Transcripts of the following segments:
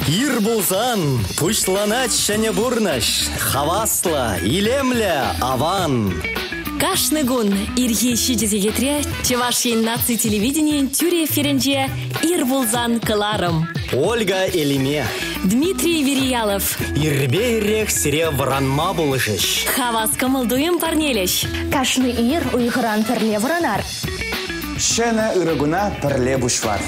Ир булсан, пушланач шәне бурнаш, хавасла, илемле, аван. Кашны гун ирге шидезегетре Чевашин наци телевидение тюре ференже ир булзан кыларым. Ольга Элиме. Дмитрий Вериялов. Ирбейрех сире вранма булышыш. Хавас камылдуем парнелеш. Кашны ир уйгыран перле вранар. Шена ырыгуна перле бушвар.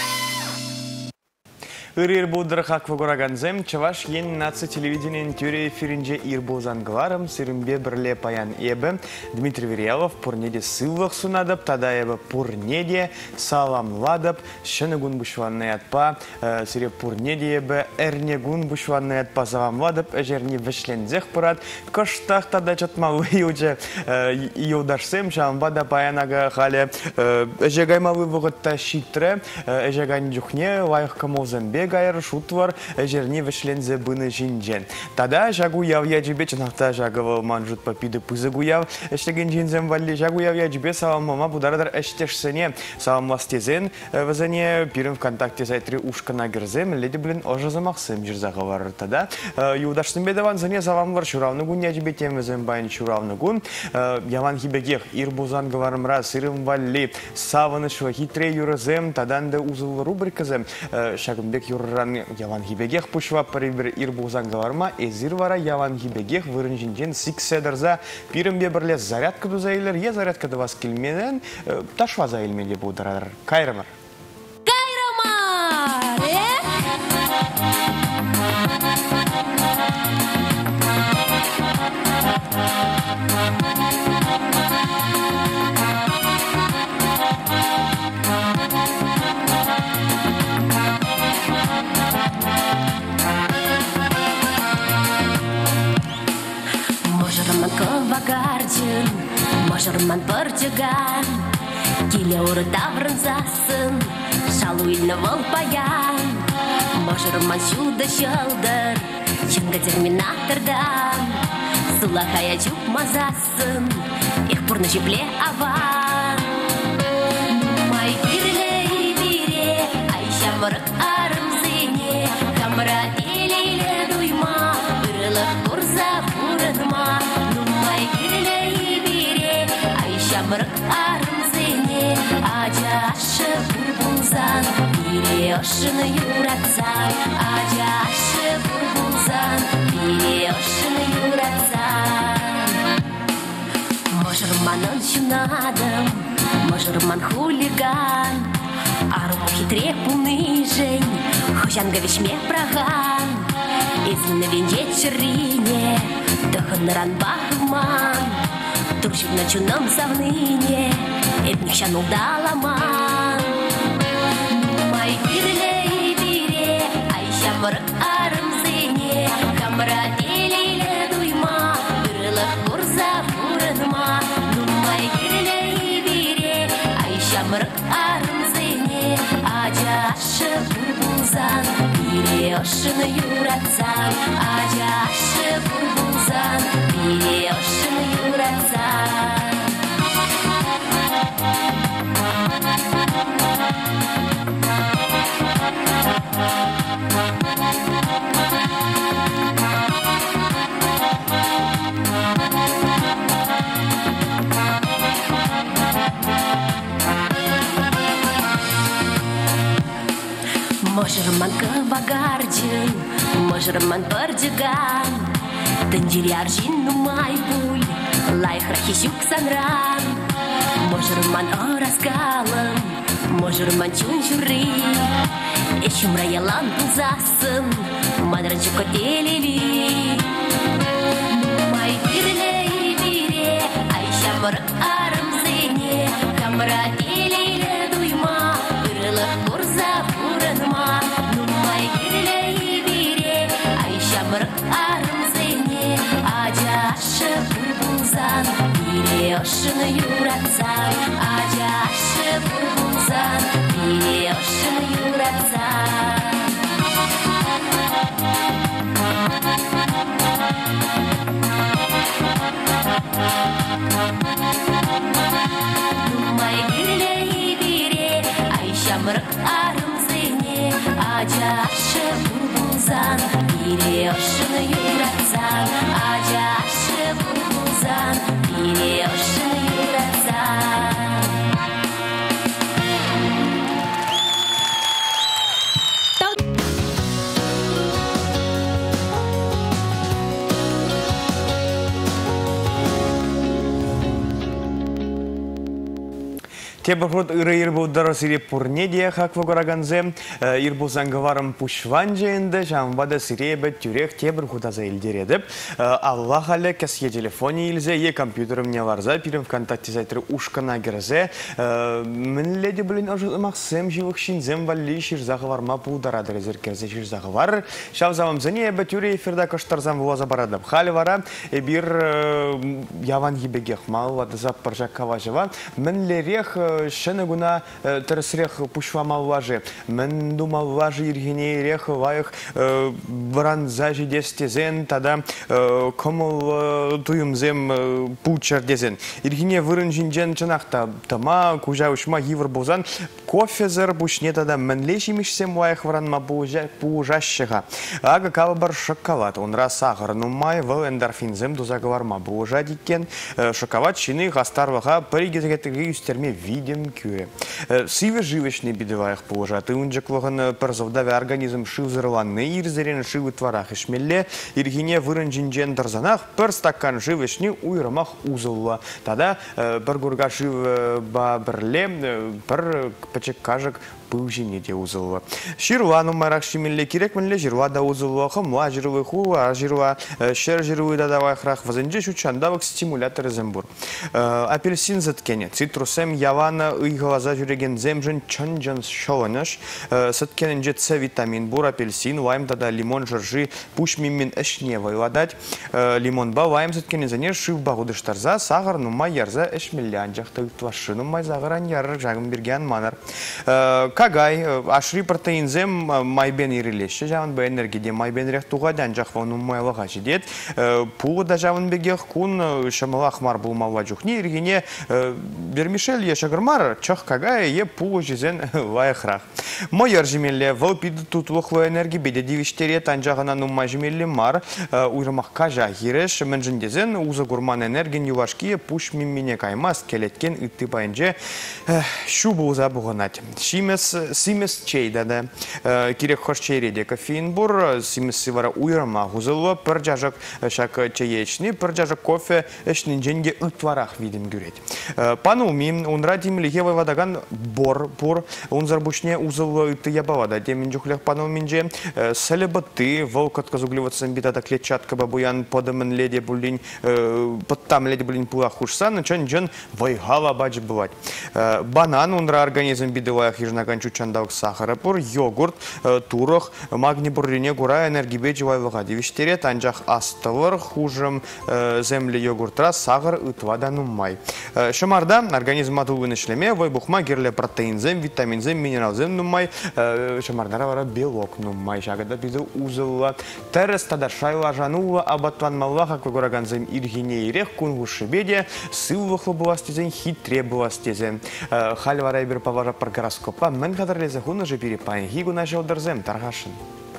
Ир будыр хаквы гораганзем, чаваш ен наци телевидениен тюре эфиринже ир болзан гларым, сирымбе бірле паян ебі. Дмитрий Вериялов пурнеде сылвах сунадып, тада ебі пурнеде саламладып, шыны гун бушванны атпа, сире пурнеде ебі әрне гун бушванны атпа саламладып, әжерне вішлензех пырат, кыштақ тада чатмалы юджа юдашсем, шамбада паянага халі әжегаймалы вғытта шитрі, әжегайн жүхне лайық камолзембе, гайр шутвар жерни вышлензе быны жинжен. Тада жагу явья жибе чынақта жагывы манжут папиды пызы гуяв, эштеген жинзем валли жагу явья жибе саламмама бударадар эштешсене саламластезен вазане пирым ВКонтакте сайтры ушкана герзем, леди блин ожазамақсым жирзағывар. Тада юдаштын бедаван зане саламлар шуравны гун яжибе тем вазен байын шуравны гун яван хибегех ир бузан гаварымра сырым валли савынышлы хитре юрызем таданды узылы рубриказем шагымбек юрран яван хибегех пушва парибір ир бузан гаварма эзир вара яван хибегех вырынжинжен сикседерза пирымбе бірле зарядка дузайлер, е зарядка да вас келменен ташва заилмеде будаrar. Кайрымар. Мажырман бұрдыған, келе ұры таврынзасын, шалу илні волпаян. Мажырман шуды шылдыр, шынғы терминатордан, сулақая жүк мазасын, их пұрны жепле аван. Нумай бире, айша мұрық арымзыне, камыра елейлі дуйма, бірілік құрза бұрынма. Мырық арымзыне, ажашы бұрбулзан, бире ошыны юратсан, ажашы бұрбулзан, бире ошыны юратсан. Мажырманын шунадым, мажырман хулиган, ару хитре пулны жень, хожанга вешме праган, изны венжет шырине, дохыныран бағыман. Туршик на чуном завныне, этник шанул даламан. Нумай бире, айша мырық арымзыне, камыра елейлі дуйма, бірілік құрза бұрынма. Нумай бире, айша мырық арымзыне, ажашы бұрбулзан, бире ошыны юратсан, ажашы бұрбулзан, бире ошыны юратсан. Мажырман кывагардин, мажырман бардиган, тындири аржин нумай пуль, лайхрахи щук санран. Мажырман оразгалым, мажырман чунчуры, эшумра ялан пулзасын, мадранчу котелеви. Нумай бире, айша мырық арымзыне, камыра елейлі дуйма, бірілік құрза бұрынма. Нумай бире, айша мырық арымзыне, ажашы бұрбулзан, бире ошыны юратсан, ажашы бұрбулзан, бире ошыны юратсан. Нумай бире, айша мырық арымзыне, ажашы бұрбулзан. булбулзан, переошины юратсан, ажашы булбулзан, переошины юратсан. Тебахрут ыры ирбуддар сире пурнедия хак вогораганзе ирбузан гаварым пушван жейнде жамбада сире бет тюрек тебр худаза илдередеп Аллах але кесье телефоне илзе е компьютерым не варза пирим ВКонтакте зайтры ушкана герзе мен леди блин ажымаксем живых шинзем валли ширзага варма пударады резеркерзе ширзага вар шавзавам зане бет тюре эфирда каштарзам вуаза барадып хали вара бир яван гибегех мал вадзап паржакава жава мен лерех шенегуна терсрех пушвамал важи. Мен думал важи иргине рех ваих вран зажи дестезен тада комол туюмзем пучар дезен. Иргине вырын жинжен чанахта тама кужа ушма гивр бозан кофезер бушне тада мен лешимишсем ваих вран ма пужащега. Ага калбар шоколад. Он раз сахар нумай в эндорфинзем дозаговарма бужа дикен шоколад чины гастарвага паригезегетеги юстерме видим кюре. Сиве живечный бедеваях положат. И унджак ваган перзавдаве организм шив зарланный, ирзерен шивы тварах и шмелле, иргине вырынжинжен дарзанах, пер стакан живечный уйрамах узылла. Тогда пер гурга шив баберле, пер пачек кажек пылжине де узылла. Ширва нумарах шимелле кирек менле жирва да узылла, хамла жировый хуа жирва, шер жировый дадавах рах, вазанже шучандавак стимулятор зембур. Апельсин заткене, цитрусем явана и глаза жюреген земжен чанджан шоланыш, саткенен С витамин бур, апельсин, лайм тада лимон жиржи, пуш мимин эшне вайладать, лимон ба, лайм саткенен занер шив багудыш тарза, сахар нумай ярза эшмеллян жахты тваши, нумай загаран яр жагым бирген манар. Кагай, ашри протеин зем майбен ирилеші, жаван ба энергиде майбен рех туғадан жақва нумай лаға жидет, пулы да жаван бегех кун шамалах мар булмалла жухни, иргене бермишель ешагырмар, чах кагай е пулы жезен лайхрах. Майыр жемелле, вал пиды тутлықлы энергии беде дивиштере танжағына нумай жемелле мар, уйрмақ кажа хиреш, менжіндезен уза гурман энергин ювашкие пуш миммине каймас, келеткен үтті байынже шу бұлза бұғынат. Симес чейда да, кирек хош чейреде кофеин бур, симес сивара уйрма гузылы, пір жажық шак чаечни, пір жажық кофе эшнин женге үтварах видим гюрет. Пануми, он радим лихевай вадаган бор, он зарбушне узылы үтті ябавада, демин жухлях пануминже, салебаты, волк отказугливаться битата клетчатка бабуян подамын леде булин, подтам леде булин пулах ушсан, начан джен вайгала бач бывать. Банан, он организм бидываях ежнаган чучандавк сахара пур, йогурт, турох, магни буррине гура энергибеджи вайвага дивиштере, танжах астылыр, хужым земле йогуртра, сахар ытвада нуммай. Шамарда организм атулын ишлеме, вайбухма герле протеинзем, витаминзем, минералзем нуммай, шамардара вара белок нуммай, шагада бизе узылла. Терес тада шайла жанула, абатван маллаха квагораганзем иргине ирех, кунгуши беде, сылвахлы буластезен, хитре буластезен. Хальвара бир павара пар гороскопа, мен кадарлезе хуны же перепайн, гигу начал дерзем, таргашын.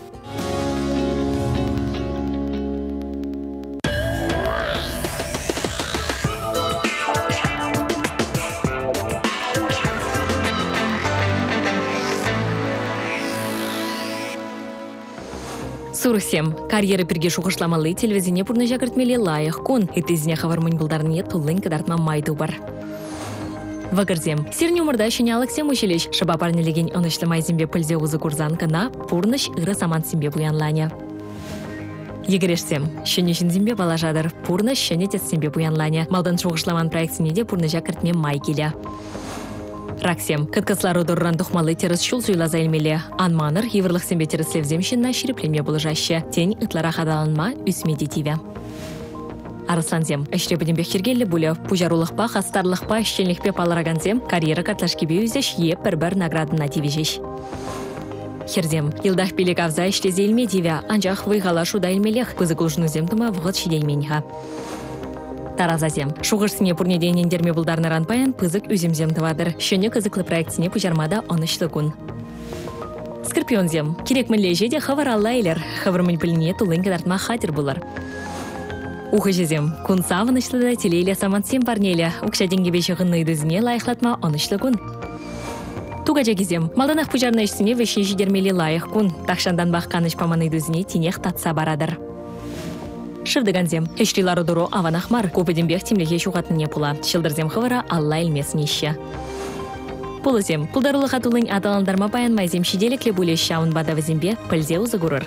Сурсем. Карьера перге шухышламалы телевизине пурны жакыртмеле лайық кун. Этезіне хавармын бұлдарыне тулын кадартма майды бар. Вагарзем. Сирни умырда шыне Алексем училищ. Шаба парнелеген онышлы зимбе пылзе узы курзанка на пурныш ыры саман симбе буянланя. Егерешсем. Шынешін зимбе балажадыр. Пурныш шынетет симбе буянланя. Малдан шухышламан проектсинеде пурны жакыртме май келя. Раксем. Кыткаслары дұрран тухмалы теріс шул суйла зайлмеле. Анманыр еврлық симбе теріс левземшінна ширепленме болыжашы. Тень ытлара хадаланма үсмедетиве. Арысланзем. Әшре бідімбе хергелі бұлі. Пужарулықпа, хастарлықпа, шченлікпе палыраганзем, карьера катлашкебе үзеш е бір наградына тивежеш. Херзем. Илдах пелек авза іштезе илме диве, анжақ вайғала шуда илмелех, пызы кулжынызем тұма вғыт шидейменіға. Таразазем. Шуғырсыне пурнеден ендерме бұлдарны ранпаян пызык үземзем тывадыр. Шөне кызыклы проектсіне пужармада онышлы күн. Скорпионзем. Керек міллежеде хавар аллайлер. Хавармын піліне тулын кадартма хатер булар. Ухажезем. Кун савынышлыда телейле самантсем парнеле. Укша денге бешіғынны дүзіне лайықлатма онышлы күн. Тугача кезем. Малданақ пужарна ішсіне веші жидермелі лайық күн. Тақшандан баққаныш паманы дүзіне тенех татса барадыр. Шырдыганзем. Хешрилары дұру аванахмар. Көпеденбек темлеге шуғатыне пула. Шылдырзем хывара алла илмес неші. Пулызем. Пулдарулы қатулын аталандарма баянмайзем шиделекле бұле шауын бадавызембе пілзе ұзы көрір.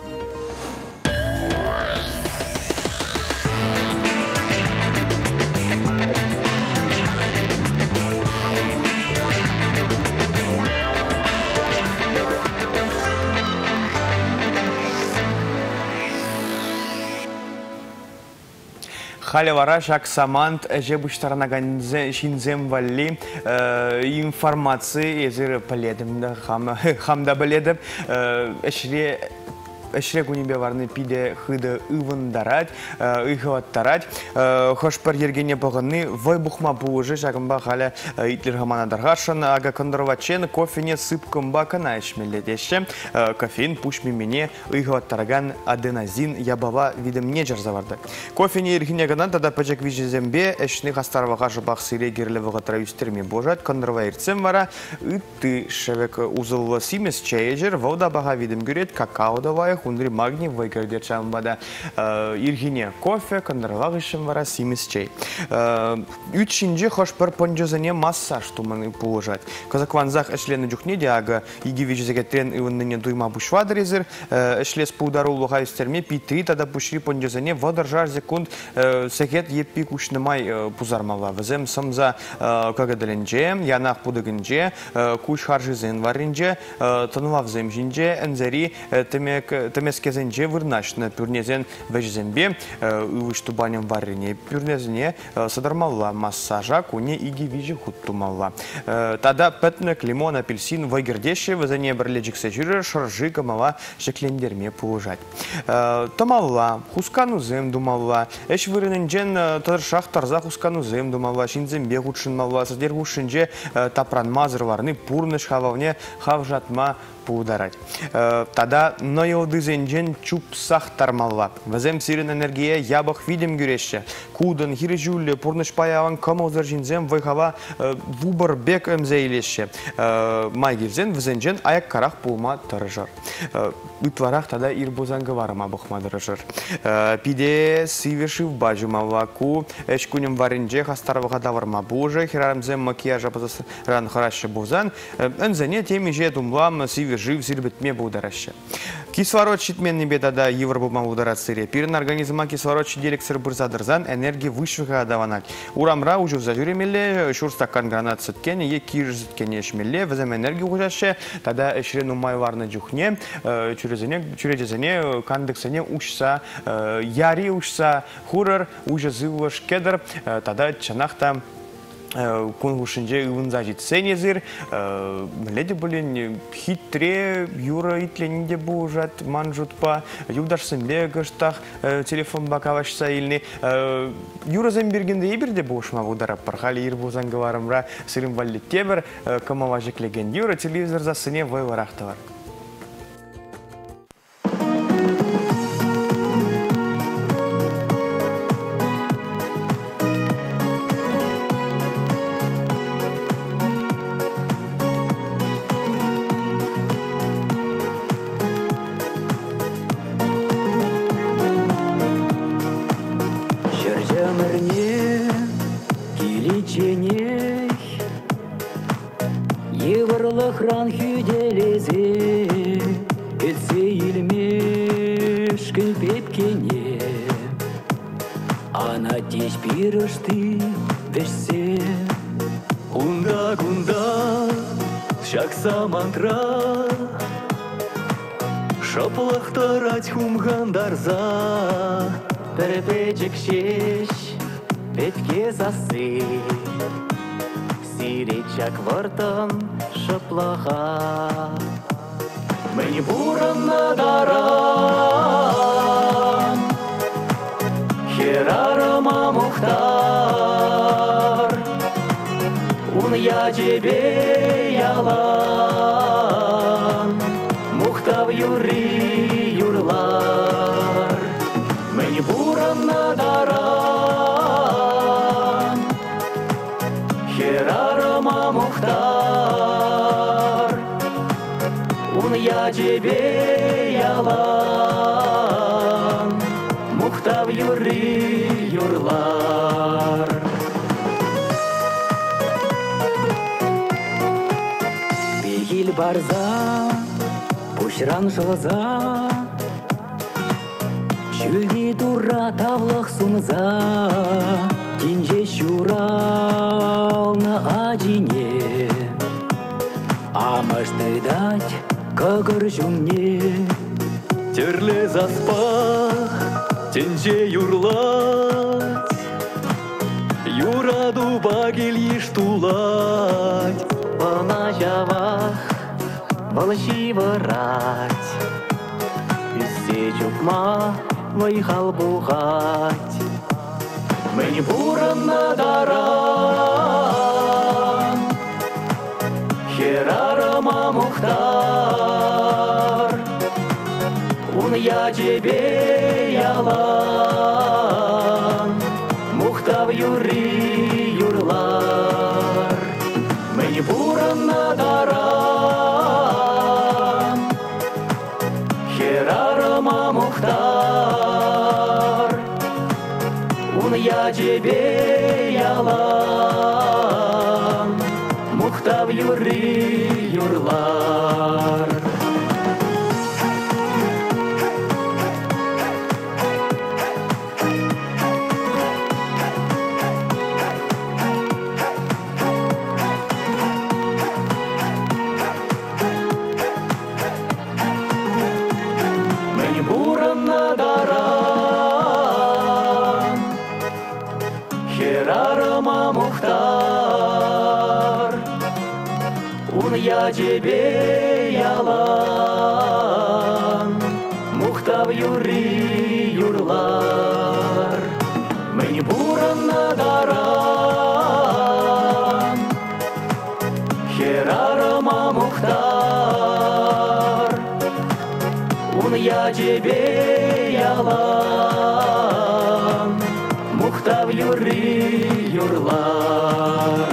Халевара шак самант жебуштарына шинзем валли информации езір паледім да хамда біледім Эшре кунебе варны пиде хыды ывындарать, ыхваттарать. Хош пар ергене поганы вой бухма буыжы шагымба халя итлер хамана даргашан ага кондорвачен кофене сыпкымба кана ишмелетешче. Кофеин пушми мене ыхваттараган аденазин ябава видим не жарзаварды. Кофене ергене гана тада пачак вижезембе эшны хастарвага жыбах сире герлевага травюстерме божат кондорва ирцем вара ыты шевек узылва симес чейджер вода бага видим гюрет какао давай хундри магний вайгардерчан бада иргине кофе кондорвагышем вара симес чей. Üçinci хош пар понжозане массаж туманы положать. Казакванзах эшлены джухнеде ага иги вижезегетрен ивынныне дуйма бушвадрезер эшлес пудару лугайстерме питри тада пушри понжозане водержар секунд секет еппи кушнымай пузармала. Везем самза кагадаленже янах пудыгынже куш харжизен варинже тонувавзем жинже энзери темескезенже вырнашны пюрнезен вежзембе ывыштубанем варине пюрнезне садармалла массажа куне иги вижи хуттумалла. Тада петнек лимон апельсин вайгердеше везене берледжиксе жиры шаржи камала шеклендерме положать. Томалла хусканузем думалла эш вырыненжен таршах тарза хусканузем думалла шинзембе хутшынмалла садер хушинже тапранма зырварны пурныш хававне хавжатма поударать. Тада нойлды зенжен чупсах тармалла. Вазем сирен энергия ябах видим гюреше. Кудын хирежулле пурныш паяван камозар жинзем вайхава вубар бек эмзейлеше. Майгирзен вазенжен аяк карах пулма тарыжар. Үтварах тада ирбозанга варма бахма тарыжар. Пиде сивешив бажумалла ку эшкунем варинже хастарвага даварма боже хирарамзем макияжа позасран хараше бозан. Энзене теми же думлам сивешив жив сирбетме будараща. Кислород щитменный бедада евробума ударат сыре. Пирен организма кислород щиделек сыр бұрзадырзан энергия высшего адаванат. Урамра уже зажуремеле, шур стакан гранат сыткене, е кирж сыткене шмеле, везем энергию ужаще, тогда эшрену майварна джухне, чурезене, кандексене ушса, яри ушса, хурар, уже зываш кедр, тогда чанахта Кунгушинже ывынза жетсен езір, біледі білін хитре, юра итленінде бұжат, манжутпа, юдашсынбе ғыштақ телефон бақавашса еліне. Юра зәмбергенде ебірде бұшма бұдарап пархали ирбузанғы варымра сырым валетте бір кымава жеклеген юра телевизор засыне вайларақты бар. Еврлыхран хюделезе, этсе илмеш кылпепкене. Ана теш пирышты вешсе. Кунда-кунда, шакса мантра, шаплахтарать хумгандарза. Перепечек шеш, петке засы. Сиречак вартан шаплаха. Мені буран надаран, херарама мухтар. Un я тебе ялан, мухтар. ялан, мұқтав юри юрлар. Бейгіл барза, пушран жылза, Шүлге тура тавлық сумза, Тинже шуралны адине. Амашты дать, кагыр жүмне, Терле заспах, тинже юрлать, Юраду багел еш тулать, Вана жавах, балши варать, Үссе чукма, Вайхал бухать, Мені буранна даран, Херарама мухтар, Ун я тебе ялан, Мухтав юри юрлар, Мені буранна даран, Херарама мухтар, Я тебе ялан, Мухтав юри юрлар. Мені буранна даран, Херарама мухтар, Ун я тебе ялан, Мухтав юри юрлар. Мені буранна даран, Херарама мухтар, Ун я тебе ялан, Мухтав юри юрлар.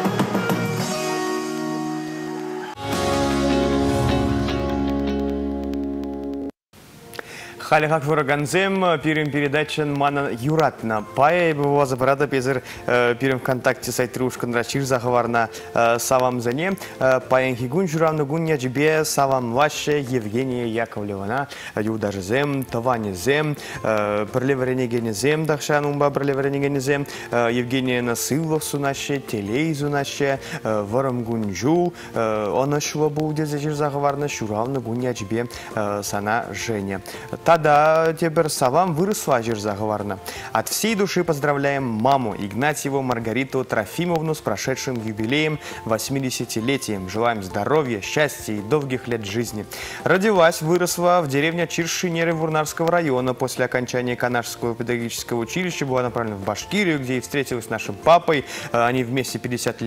Халихак Фураганзем, пирим передачен мана юратна. Пая его забрата пезер пирим ВКонтакте сайт рушкан рачир захварна савам зане. Паян хигун журавна гунья джбе савам ваше Евгения Яковлевна. Юдаж зем, тавани зем, пролеверенегени зем, дахшан умба пролеверенегени зем. Евгения Насылов сунаше, телейзу наше, варам гунжу. Она шува будет зачир захварна журавна гунья джбе сана Женя. Тогда теперь савам выросла заговорна. От всей души поздравляем маму Игнатьеву Маргариту Трофимовну с прошедшим юбилеем 80-летием. Желаем здоровья, счастья и долгих лет жизни. Родилась, выросла в деревне Чиршинеры Вурнарского района. После окончания Канашского педагогического училища была направлена в Башкирию, где и встретилась с нашим папой. Они вместе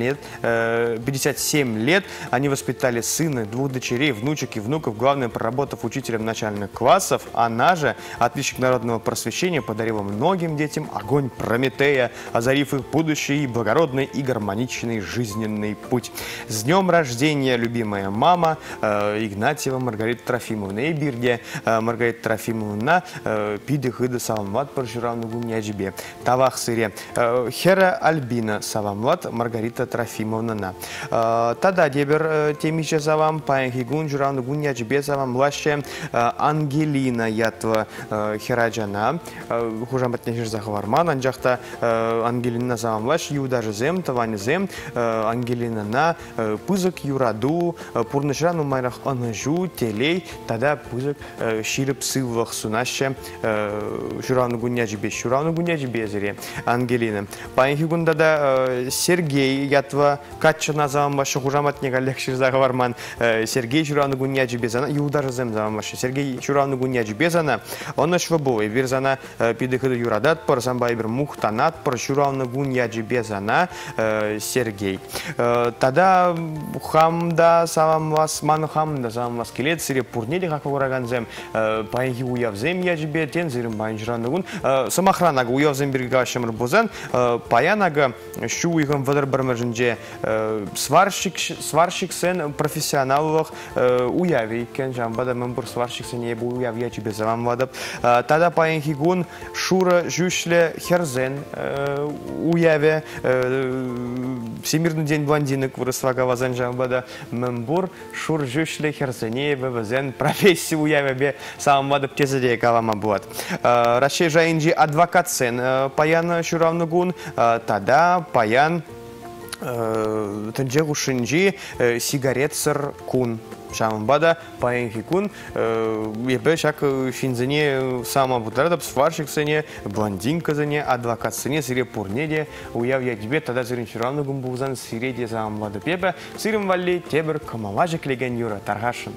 57 лет. Они воспитали сына, 2 дочерей, внучек и внуков, главное, проработав учителем начальных классов. Она же, отличник народного просвещения, подарила многим детям огонь Прометея, озарив их будущий и благородный и гармоничный жизненный путь. С днем рождения, любимая мама Игнатьева Маргарита Трофимовна. И бирге Маргарита Трофимовна пиды хыды савамват парширавну гумняджбе. Тавах сыре Хера Альбина савамват Маргарита Трофимовна. Тада дебер темича савам паянхигун журавну гумняджбе савам младшая Ангелина ятва Хераджана. Хужамат нежир захварман. Анжахта Ангелина савамлаш юдажы зем, тавани зем. Ангелина на пызык юраду, пурнышрану майрах анажу, телей, тогда пызык ширип сылвах сунаше журавну гуняджбе, шуравну гуняджбе зире Ангелина. Паянхигунда да Сергей ятва качана завамлашы хужамат негаллекшир захварман. Сергей журавну гуняджбе зана юдажы зем завамлашы. Сергей журавну гуняджбе безана. Он швабовый. Верзана пидыхыды юрадат, пор самбай бир мухтанат, пор шуравны гун яджи безана Сергей. Тогда хамда савам вас, ману хамда савам вас келет, сире пурнеди хаква гораганзем, паенхи уявзем яджи бетен, зирим байнжранды гун. Самахранага уявзем бирга шамыр бозан, паянага шу уйгам вадар бармажынже сварщик сен профессионаллық уяви кен жамбада мен бір сварщик сен ебі уяви яджи безавам вадап. Тогда паенхи гун шура жушле херзен уяве Всемирный день блондинок выросла вазан жамбада мембур шур жушле херзене вазен профессию уяве бе самым вадап тезеде калама буат. Рашей жайнджи адвокат сен паян шуравнугун, тогда паян тенджегу шинджи сигарет сыр кун. Шамбада паенхи кун ебе шак шинзене сама бутардап сварщик сене блондинка зене адвокат сене сире пурнеде уяв я тебе тогда зерин шуравны гумбузан сиреде самбада пебе сирим валли тебер камалажик леген юра таргашин.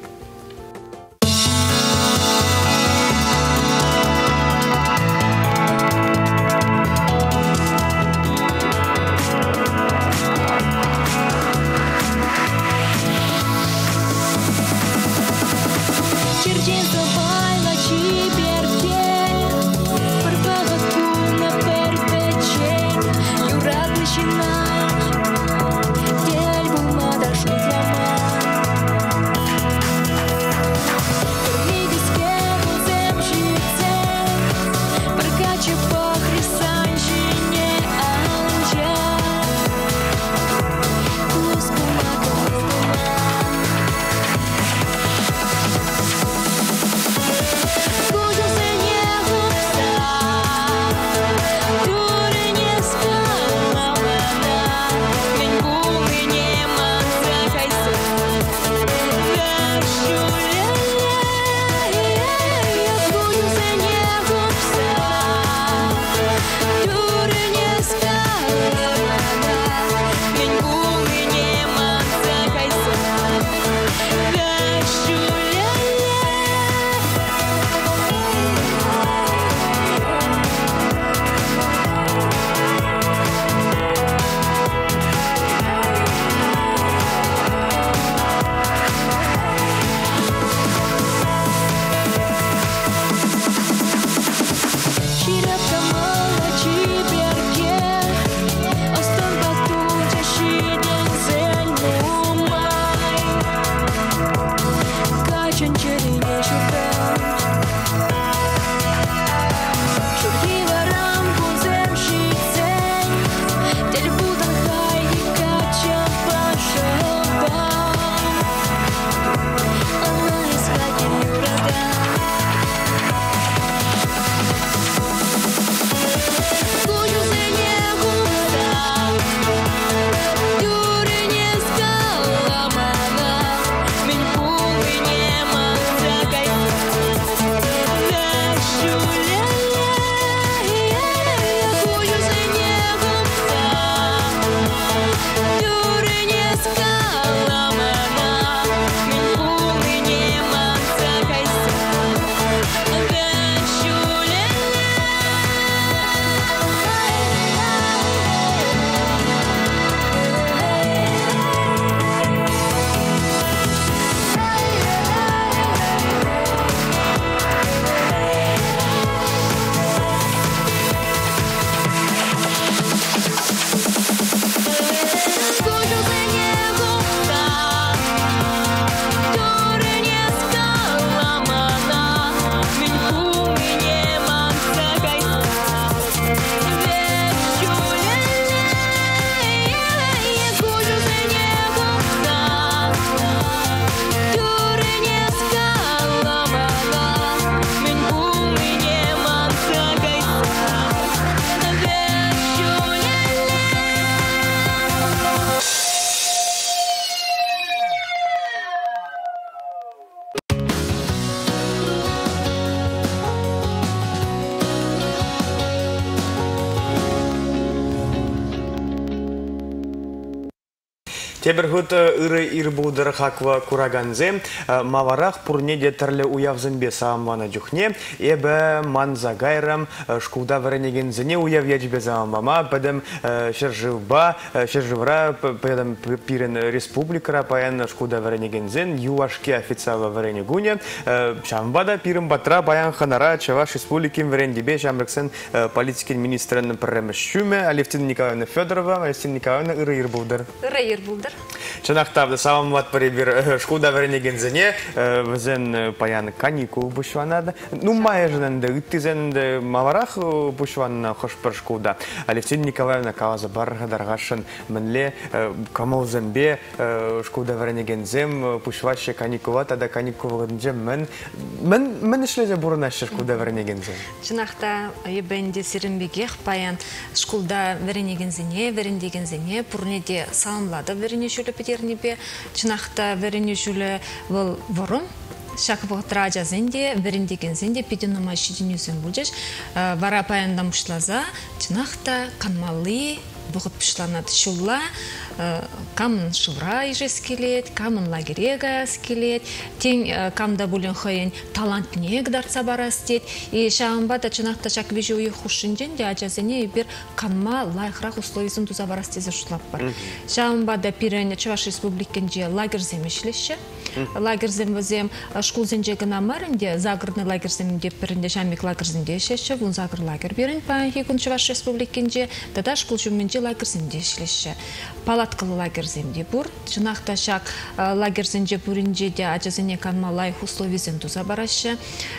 Тебергут ыры ирбудыр хаква кураганзе, маварах пурне детерле уявзынбе саамвана дюхне, эбе манзагайрам шкуда варенегензене уяв ячбе заамвама, падем шерживба, шерживра, падем пирен республикара, паян шкуда варенегензен, юашке официала варенегуне, шамбада пирен батра, паян ханара, чаваш республикин варендибе, шамрексен политикин министрен премещуме, Алевтина Николаевна Федорова, Алевтина Николаевна ыры ирбудыр. Ыры ирбудыр. Чанақтавды саламат парибир шкуда варенегензене, візен паян каникул бушванады. Ну, майя жынынды, үттізенді маварах бушванна хошпыр шкуда. Алевтина Николаевна калазы бар дарғашын мінле камаузенбе шкуда варенегензем бушвашы каникула, тада каникулынже мен ішлезе бұрынашы шкуда варенегензем. Чанақта ебенде сиренбегех паян шкуда варенегензене, варендегензене, пурнеде саламлады варенешулі петернебе. Чанақта варенешулі бұл ворым. Шакыбығы тража зенде, варендеген зенде, педенума шиденюзен бұлжеш. Вара паяндам ұшлаза, чанақта канмалы бұғыт пұшланады шулла. Камын шывра ежес келет, камын лагерега скелет, тен камда бұлын қойын талант нег дарца барас дед. И шағымба да чынақта шак вежі ойы хушынжен де ажазыне бір канма лайқырақ условисын туза барас дезе шулап бар. Шағымба да пирен Чуваш республикенже лагерзем ешлеші. Лагерзем візем шкулзен жегіна марынде, загырны лагерзем деп бірінде шамик лагерземде ешлеші. Бұн загыр лагер берін паян хекун Чуваш республикенже, дада шкул жүмменже лагерземде ешлеші. Палаткалы лагерземде бұр. Жынақта шак лагерзенде бүрінде де ажазыне канма лайх условизен туза барашы.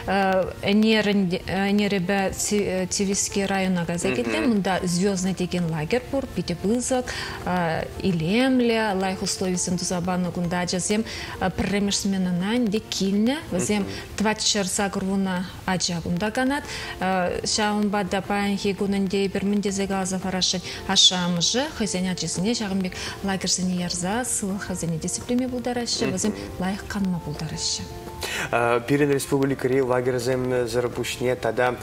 Энеребе Тивиский района газетінде мұнда звездный деген лагер бұр. Пите бызық, илемле, лайх условизен туза баны күнда ажазем пірремешсменінен де киліне. Візем твачыр сағырвуна ажабында канат. Шағымба да паян хегунінде бір міндезеге азы фарашын ашамыжы, хызен ажызыне Шағымбек лагерзіне ярза, сылы хазене дисциплиме бұлдарашы, өзім лайық қанма бұлдарашы. Пирен республикари лагерзем зарпушне, тада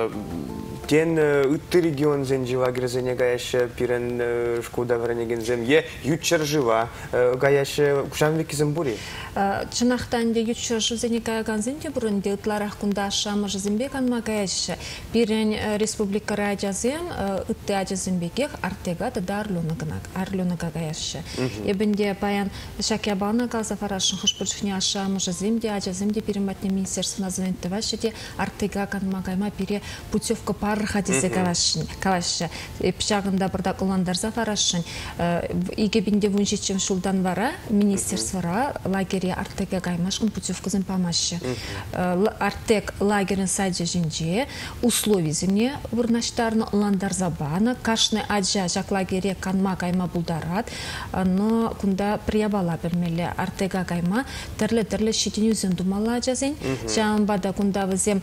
тен үтті регион зенжі лагерзене гаяшы, пирен шкуда варенегензем, ютчар жива гаяшы, кушанвеки зембури? Чынақтан де ютчар жызене гаяған зенде бұрынде ұтларақ күнда ашамы жызембек анма гаяшы. Пирен республикари ажазем, үтті ажазембекех артега да арлюнага гаяшы. Ебінде паян шакябана қалза фарашын хұшпыршыне ашамы жыземде, ажаземде пирен батне министерствена звентівашы де артега канма гайма пире путевка пар хадизе калашы. Пшағында бірдақ ұландарза фарашын. Иге бінде вунжечем шулдан вара, министерствора лагере артега гаймашқын путевкызын памашы. Артег лагерін сайджа жинже, условий земне вырнаштарны ұландарза баны, кашны аджа жак лагере канма гайма бұлдарат, но күнда приябала бермелі артега гайма, тірлі шетен үзін думала жазын. Жаңбада күнда візем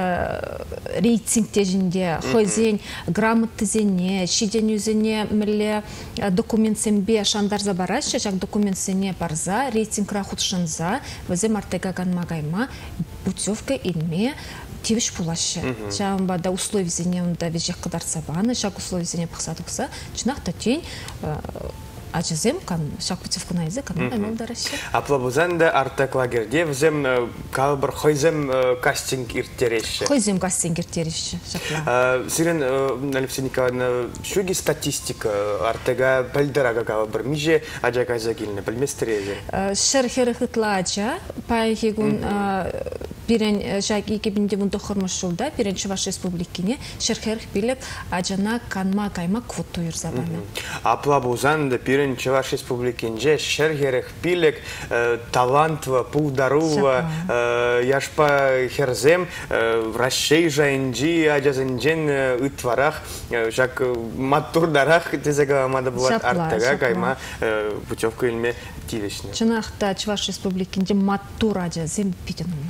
рейтингте жинде, хойзен грамотты зене, шеден үзіне мүлі документсенбе шандарза барашы, жак документсене барза, рейтинг рахутшынза, візем артега ганма гайма, путевка илме, тевіш пулашы. Жаңбада условий зене онда вежек қыдарса баны, жак условий зене пықсадықса, жынақта тен ажызем, шак путевку найзы, канал гаймалдарашы. Аплабузан да артек лагерде, візем калбір хойзем кастинг ирттереші. Хойзем кастинг ирттереші. Сирен, Алевтина Николаевна, шуги статистика артега пәлдірага калбір, меже ажа кайза келіне, білместерезе? Шерхері хытла ажа, пайхегун пирен жак 2009 хормыш жылда, пирен Чуваш республикіне, шерхері билік ажана канма кайма квоту юрзабаны. Аплабузан да пирен Чуваш республикинже шергерек пилек талантва пулдарува яшпа херзем вращей жайнджи ажазынжен үтварах жак маттурдарах тезега мада булат артага кайма путевка илме тилешне. Чынақта Чуваш республикинже маттур ажазем питен умай.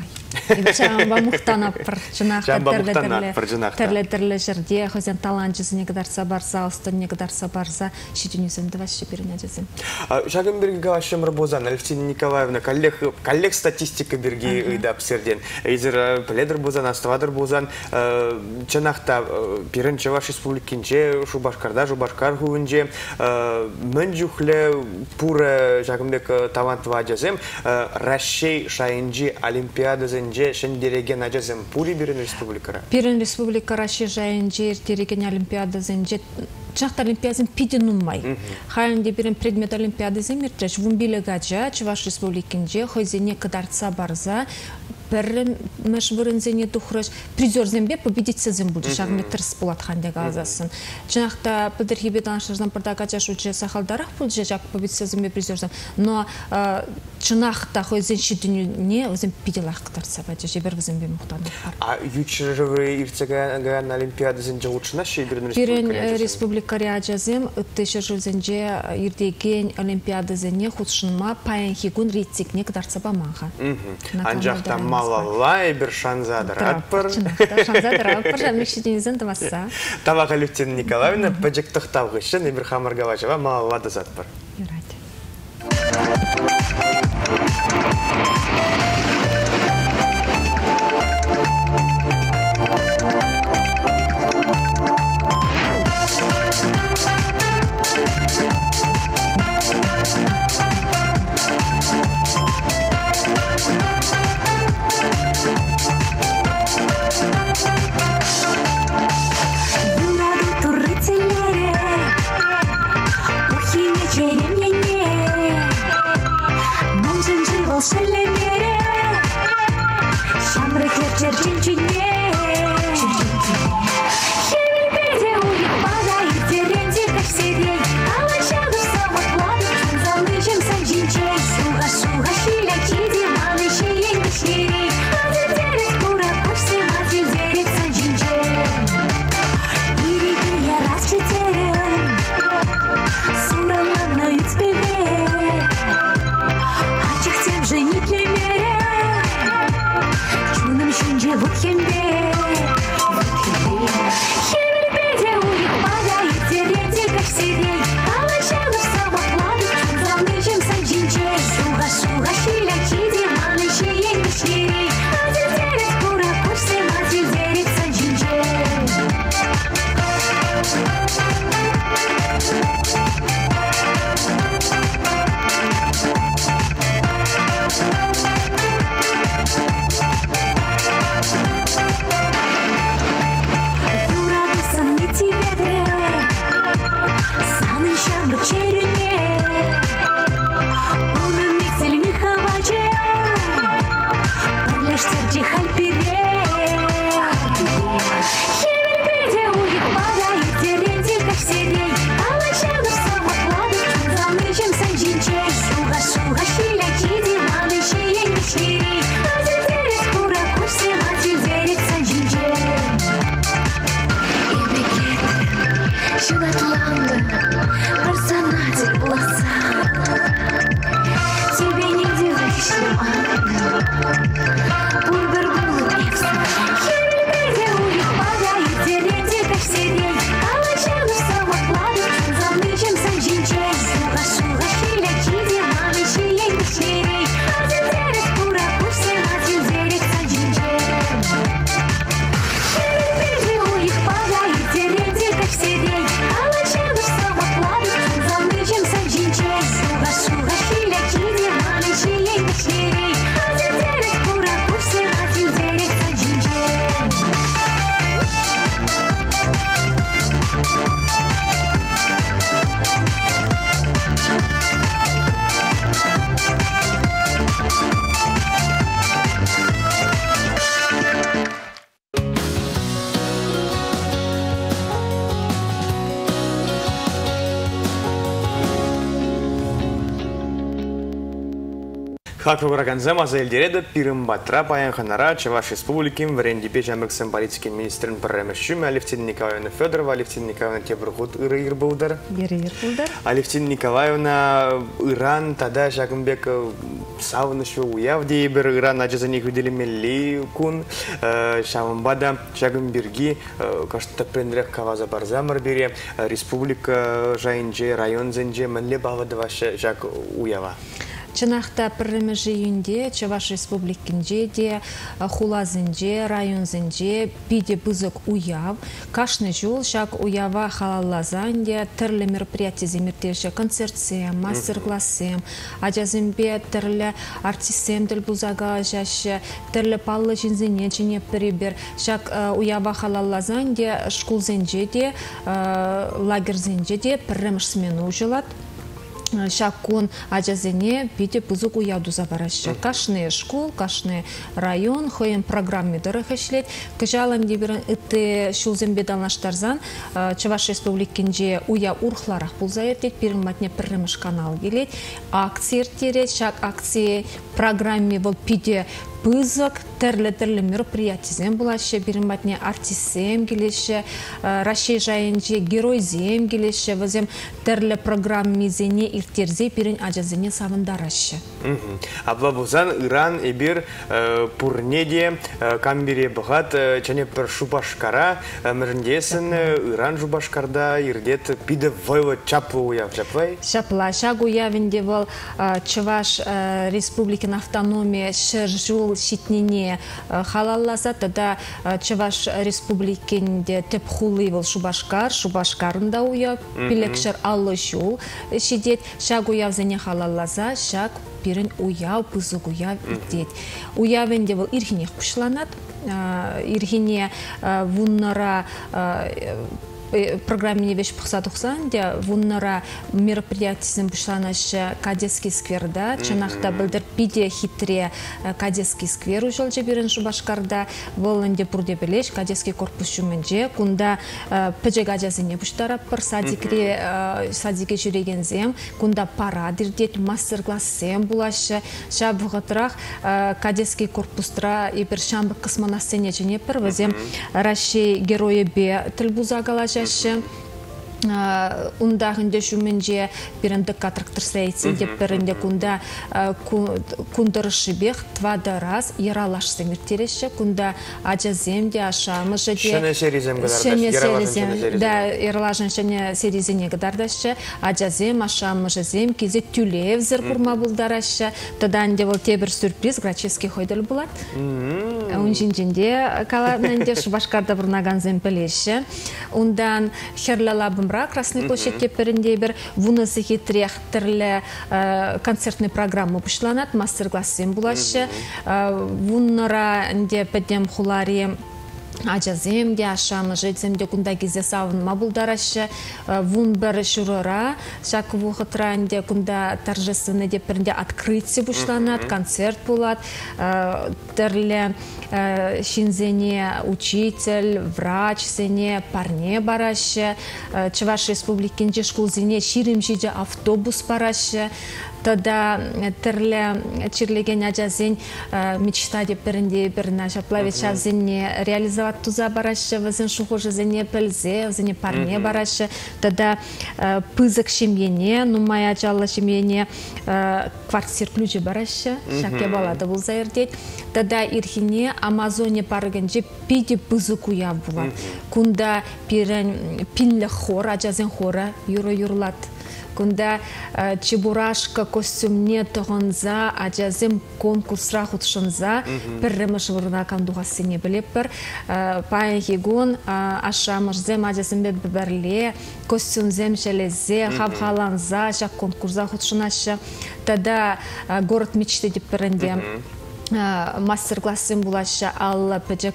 Ибичамба мухтана пр жинахта Жамба мухтана пр жинахта. терле жерде хозяин талантчысы не кадарса барса, устан не кадарса барса, шитюнюсен вообще перенядезем. Шагенберг Гавашемр Бозан, Алевтина Николаевна, коллег статистика берги ыйда обсерден. Эйзер Пледер Бозан, Аставадыр Бозан, чанахта пирен Чаваш республикинче, Шубашкарда, Шубашкар хувынче, мэнжухле пура Шагенберг талант ваджазем, Рашей Шайнджи Олимпиада зенже шендереген аджазем пури бирен республикара. Пирен республика Рашей Шайнджи тереген Олимпиада зенже Чахта Олимпиадын пиденумай. Хайнде бирен предмет Олимпиады земирчач вумбиле гаджа, Чуваш республикинже, хойзене кадарца барза, Перрен мәш вырынзене тухраш призер зембе победитель зем будет шагме тырс булат ханде газасын. Чынакта пидерхибе танышырдан пырдакача шуче сахалдарах будет жак победитель зембе призер зем. Но чынакта хойзен шидүнүне өзем пиделах катарса бача жебер зембе мухтан. А ючрывы иртеган Олимпиада зенже лучшина шейбирен республика ряджазем тышыржызенже ирдеген Олимпиада зене худшынма паян хигун рейтсикне катарса бамаха. Анжахта малалай бір шанзадыр атпыр. Шанзадыр атпыр, жанмекшеденізін тымаса. Табақ Алевтина Николаевна, пәжіктіқ тавғышын, Эмир Хамаргавачева малалады затпыр. Юрады туры телере, ухи вечерем Хакваграганзем азелдереде пирымбатра паянханара Чуваш Республикин врендипе жамбыксын политический министрин пірремешшім Алевтина Николаевна Федорова, Алевтина Николаевна Тебрухут ыр булдар. Алевтина Николаевна Иран тада Жагымбек савынышы уяв дейбір Иран ажызыне күделемелі күн шамымбада Жагымберги кашты прендрек каваза барзамыр бере республика жайынже, район зенже мінле бағыды вашы жак уява. Чынақта пірімі үйінде Чуваш Республикинже де, хулазынже, районзынже, биде бұзық уяв. Кашны жол шак уява халаллазанде, түрлі мероприятие земіртеші, концертсем, мастер-классем, ажазымбе түрлі артистсем діл бұзаға жашы, түрлі паллы жинзіне жіне бірібір. Шак уява халаллазанде, шкулзынже де, лагерзынже де піріміш смену жылат. Шакун ажазене биде бузук уяду забарашы. Кашны школ, кашны район, хоен программе дырыхышлет. Кыжалам дебірін үтті шулзембе далнаштарзан Чуваш Республикинже уя урхларах бұлзайырдет, бірін матне піріміш канал келет. Акция ертерет, шак акция программе бұл биде бызык, түрлі мероприятиезем бұлашы, бірін матне артистсем келеші, Рашей жайынже геройзем келеші, візем түрлі программезене иртерзе бірін ажазене савындарашы. Абла бұзан Иран ебір пұрнеде камбере бұғат чәне бір шубашкара міріндесін Иран шубашкарда ирдет биді вайлы чаплы уяв жапвай? Шапла, шаг уявінде бұл Чуваш Республикин автономия шыржул шитнене халалласа, тада Чуваш Республикинде теп хулы бұл шубашкарында уяв, пилекшір аллы жол шидет, шаг уяв зәне халалласа, шаг бірін уяв, бұзық уяв итет. Уявенде бұл ирхинех пұшланат, ирхине вуннара программе вещь пухсадухсан, де вуннара мероприятиесен пушланашы Кадетский скверда, чынақта білдір биде хитре Кадетский сквер ужыл жеберін Шубашкарда, волынде бұрде білеш Кадетский корпус жүмінже, кунда пөжек ажазыне пуштараппыр, садике жүрегензем, кунда парадырдет, мастер-классем булашы, шабығытырақ Кадетский корпустра ебір шамбық қысмана сцене женепір, візем Рашей герои бе тіл бұзагалашы, Ундағында жүмінже бірінді қатырықтыр сәйітсінде бірінде күнда күндіріші беқ твада раз ералашсы міртереші, күнда ажаземде, ашамыжы де... Шыны серизем гыдардаш, да, ералашын шыны серизене гыдардашы, ажазем, ашамыжызем, кезе түлевзір құрма бұлдарашы, таданде бұл тебір сюрприз, Грачевский хойдыл бұлат. Унжинжінде каланынде Шубашкарда бұрнаганзем білеші. Ундан херлалабым Красный площадь теперінде бір вунысы хитрех түрлі концертный программы бұшланат, мастер-классен бұлашы. Вуннара нде пәдем хулари ажаземде, ашамы жедземде күнда кезе савынма бұлдарашы. Вун бір шурора, шак вұғытра нде күнда торжественный депірінде открытие бұшланат, концерт бұлат, түрлі шинзене учитель, врач зене, парне барашы, Чуваш Республикинже школзене ширимжеде автобус барашы. Тада түрлі чирлеген ажазен мечта деп бірінде біріне жаплавет шавзене реализовать туза барашы, візін шухожы зене пілзе, візіне парне барашы. Тада пызык шемьене, нумай ажалы шемьене квартир ключі барашы, шаке балады бұл заердет. Тада ирхине Амазоне парыгынже пиде пызык уя бұлад. Күнда пирен пинлі хор, ажазен хора юрлат. Күнда чебурашка костюмне тұғынза, ажазым конкурсра құтшынза, піріміш вұрына кандуға сене біліп бір. Пайын хегун, ашамырзем ажазымбе бібірле, костюмзем шелезе, хавхаланза, жақ конкурса құтшынашы. Тада город мечты деп бірінде. Мастер-классен бұлашы алла пәжек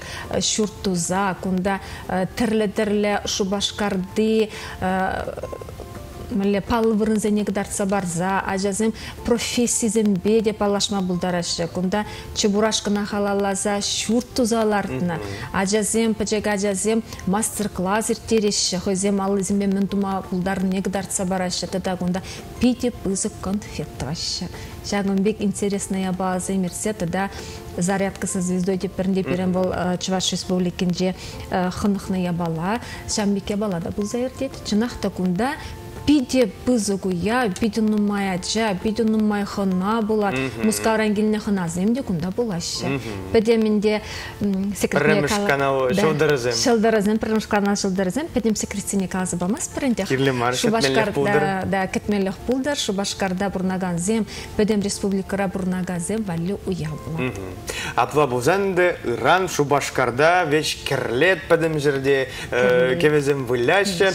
шүрттуза, күнда түрлі-түрлі Шубашкарды міле палы вырынзене гдарца барза, ажазым профессизм беде палашма булдарашы. Кунда чебурашкына халалаза шурт тузалардына. Ажазым, пачек ажазым мастер-класс иртереші. Хозем алызымбе ментума булдарын не гдарца барашы. Тада кунда пите пызык конфет ваша. Шагымбек интересная база имерсе, тогда зарядка со звездой теперь был Чуваш республикинже хынхная бала, шамбеке бала да был заертет, чинах такунда пиде пызыгуя, пиде нумая джа, пиде нумай хына була, мускарангильне хына земде кунда булаще. Педеминде секретарь канал шылдырызым. Шылдырызым, канал шылдырызым, педем секретарь казы бамас паренде. Шубашкарда да кетмелех пулдар, Шубашкарда бурнаган зем, педем республикара бурнаган зем валю уябла. Апла бузанды Иран Шубашкарда веч керлет педем жерде кевезем выляще.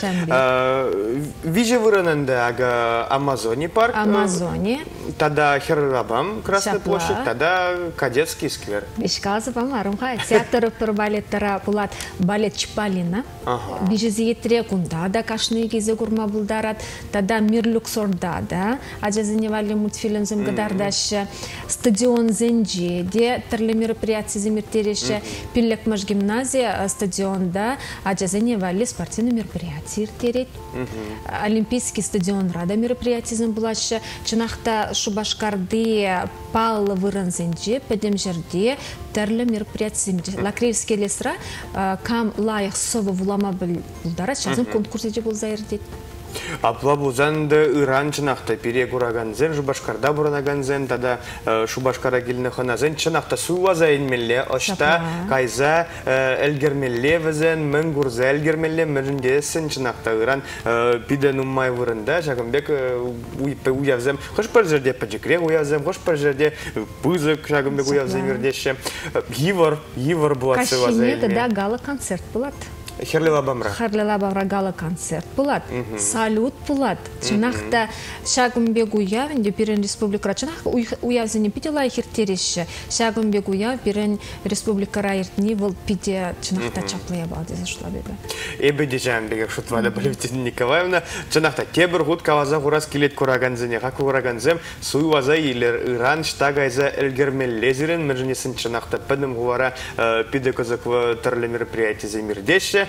Вижу выранында ага Амазоне парк. Амазоне. Тогда Херлабам, Красная площадь, тогда Кадетский сквер. Ишказы бамарымға. Театр балеттара булат балет Чпалина. Бижезиетре кунда да кашны кезе курма булдарат. Тогда Мир Люксорда да. Ажазыневали мультфильм замгадардашы. Стадион Зенджи, де тірлі мероприятия замертереші. Пиллекмаш гимназия стадионда. Ажазыневали спортивный мероприятия иртерет. Олимпийский стадион рада мероприятия булашы. Чынақта Шубашкарды палы выранзенже, пәдем жерде тәрлі мероприятия. Лакреевский лесра кам лайық совы вулама бұлдара, шазым конкурсы же бұл зайырдет. Апла бузанды Иран чынақта пере кураганзен, Шубашкарда буранаганзен, тада Шубашкара келіні хыназен, чынақта суаза енмелле, ұшта кайза әлгермелле візен, мен гурза әлгермелле, мөріндесін чынақта Иран пиден уммай вырында, Шагымбек уявзем, хош бір жерде пәджікре уявзем, хош бір жерде пызык Шагымбек уявзем ердеші. Йывыр бұлат суаза енме. енме. Кашине гала концерт бұлат. Херлилабамра. Херлилабамра гала концерт булат. Салют булат. Чынақта Шагымбек уявінде Пирен республикара. Чынақ уявзіне пиде лайхер тереші. Шагымбек уяв Пирен республикара ертіне бұл пиде чынақта чаплыя балды зашла бебе. Эбеде Жамбек шутвада Валентина Николаевна. Чынақта тебір ғуд каваза ғурас келет кураганзіне. Хақы кураганзем суйваза елер Иран штагайза әлгермеллезерін міржінесін чынақта пәдім ғуара пиде козықвы түрлі мероприятия земірдеші.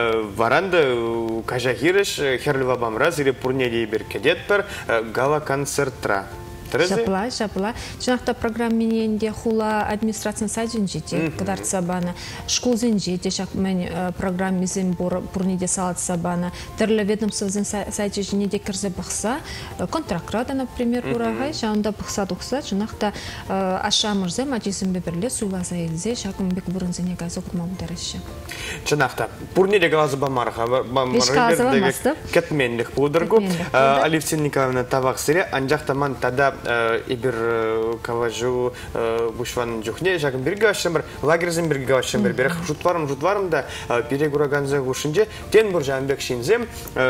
Варанда кажахирыш Херлива бамраз или пурнеди беркедетпер гала концертра. Жапла. Чынақта программененде хула администрациян сайдын жете, кадар сабана, школ зен жете, шақ мен программизен пурнеде салат сабана, тірлі ведомствозен сайты женеде кірзе бұқса, контрактрада, например, урағай, шағында бұқса тұқса, чынақта ашамырзе, мачизен беберле, суйлаза елзе, шақымбек бұрынзене газы құрма бұдарашы. Чынақта, пурнеде газы бамарға, кетменлік бұдыргу, Алевтина Николаевна табақ сире, анжақтаман тада ибір каважу бушван жүхне, жағын бірге ашын бір, лагерзен бірге ашын бір, бірі жұтварым да перегураганзы ғушынже, тен бір жаңбек шинзем,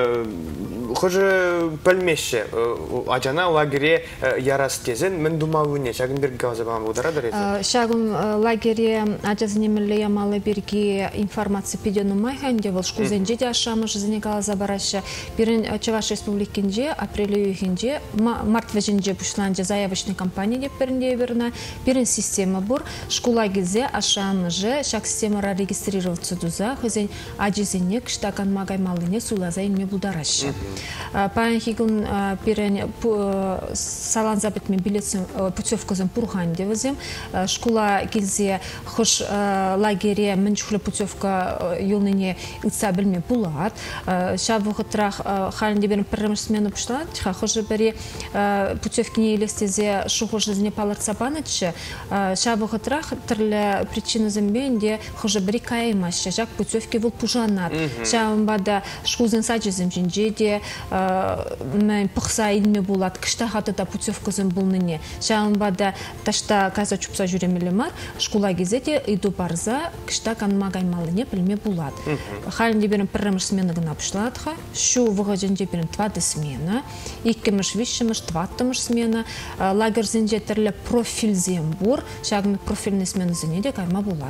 қожы пәлмеші, ажана лагере ярас тезен, мен думауыне, жағын бірге газы баған бұдарадар езен? Жағын лагере ажазынемілі ямалы бірге информация педен ұмайханде, бұл шкузенже де ашамыш зіне газы барашы, бірін Чуваш республикинже, апрелі үйхінже, март вәжінже бұшланже заявочный компания деп бірінде біріна, бірін система бұр, шкула гезе ашамыжы, шақ системара регистрироваться дұза, хызен ажизіне кіштаган мағаймалыне суйлазайын ме бұдарашы. Паян хигін бірін салан забітмен билетсін путевкозын пұрған девізім, шкула гезе хош лагере мінчүхлі путевка юлныне ұтса білме бұлад, шабығытырақ халінде бірін піріміш смену пұшлад, хожы бірі путевкіне елестезе шуғыжызіне палат сабанычы, шабығытырақ түрлі причины зімбенде хожы бірі кайымашы, жақ путевке бұл пұжанат. Шабымбада шқузын сачызым жінжеде мен пұқса илме болат, кішта хатыда путевкызын бұлныне. Шабымбада ташта каза чупса жүремелі мар, шкула кезеде иду барза, кішта канмағаймалыне білме болат. Халінде бірін піріміш смены гына пұшладыға, шу вғыжынде бірін 2 смена, 2-3 20 смена, лагерзенде түрлі профиль зембур, шағымет профильный смены зенеде кайма болат.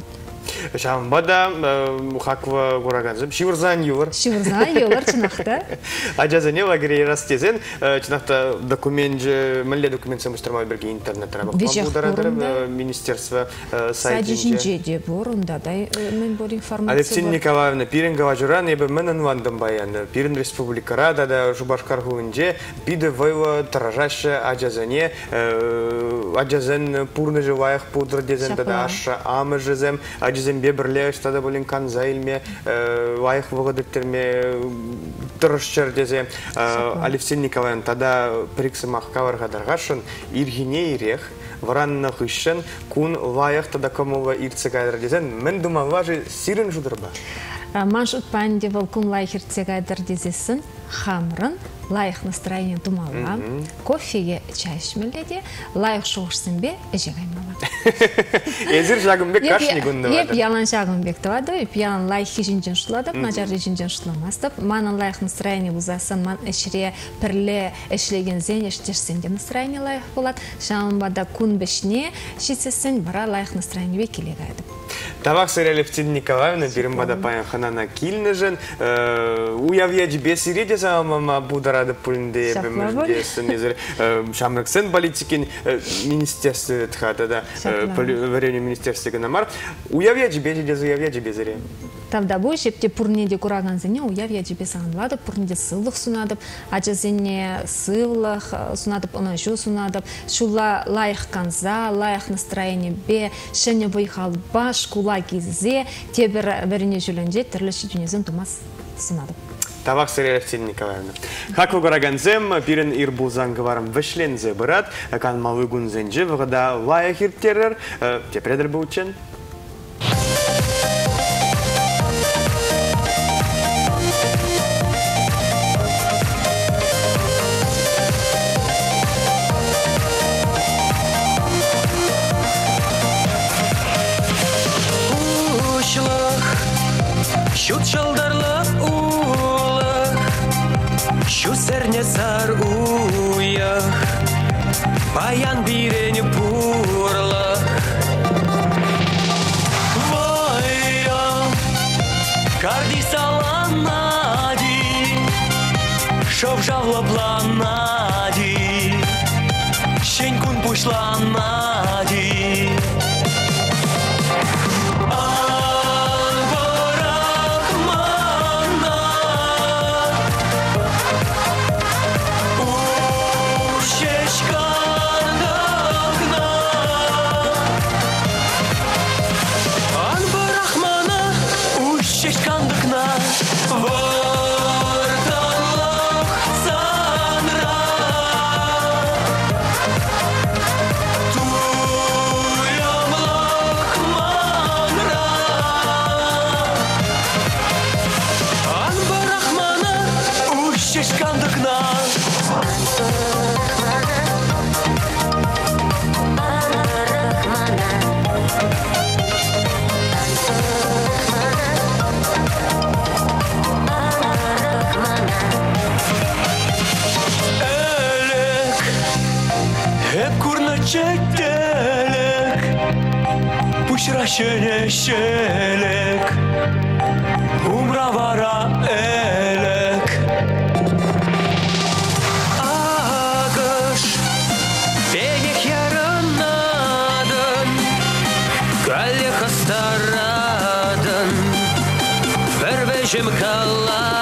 Шамбада хаква гураганзым. Шивырзан ювар. Шивырзан ювар чынақта. Ажазане лагерей растезен. Чынақта документ же, мәлі документ самыштырмай берге интернеттара бақылан министерство сайтынже. Садижинже де бұр, онда да мен бұл информация бар. Алевтин Николаевна Пиринга журан, ебі менен вандым баян. Пирин республикара, да Жубашкар хуынже, биді вайла таражашы ажазане, ажазен пурны живаях пудр дезен, да аша амы жезем, ажазен бебірле, штада болин канзайлме, ваях вғадыртерме, тұрышчар дезем. Алевтин Николаевна, тада приксымақ каварға дарғашын, иргине ирех, варанна хышын, кун лайық тада комова ирцегайдар дезен, мен думам важы сирин жудырба. Манш утпанде вал кун лайық ирцегайдар дезесін, хамрын, лайық настроение думала, кофеге чай ішмеледе, лайық шоғышсын бе, әжегаймала. Езір жағымбек қашны күнді Еп ялан жағымбек туады, еп ялан лайық жинжен шуладып, нажар жинжен шуламастып, манын лайық настроение бұзасын, ман әшіре пірле әшлеген зен, әштешсен де настроение лайық болады, шамбада күн бішне, шетсесін бара лайық настроение бе келегайды. Тавақ сырелі Евтин Николаевна, берім бада паян ханана килні жын, уявияджи бесіреде самама бударады пүлінде бімірдесін, шамрықсын политикин министерстве тхата, вареню министерстве ганамар, уявияджи бесіреде уявияджи безіре. Тавда бұл жепте пұрнеде құраған зіне уявияджи бесағанлады, пұрнеде сылдық сұнадып, ажазіне сылық сұнадып, онашу сұнадып, шула лайық канза, лайық настроение бе, шәне бұйқал баш, кула кезізе, тебір біріне жүлінже түрліші дүнезін тумас сұнадып. Тавақ сырелі Евтин Николаевна. Хак вғыраганзем, пирен ирбулзан гварым вішлензе бұрат, кан малы гүнзенже вғыда лайық ирттерер, тепредір бұлчен. Şut çaldarla uğlak, şu serne sar uyak, bayan bireni purlak. Vay ya, kardi salanadi, şov javlaplanadi, şenkun puşlanadi. Çetelek, puşra şeneşelek, umra vara elek. Ağış, benek yaranadın, galle hastaradın, vervecim kaladın.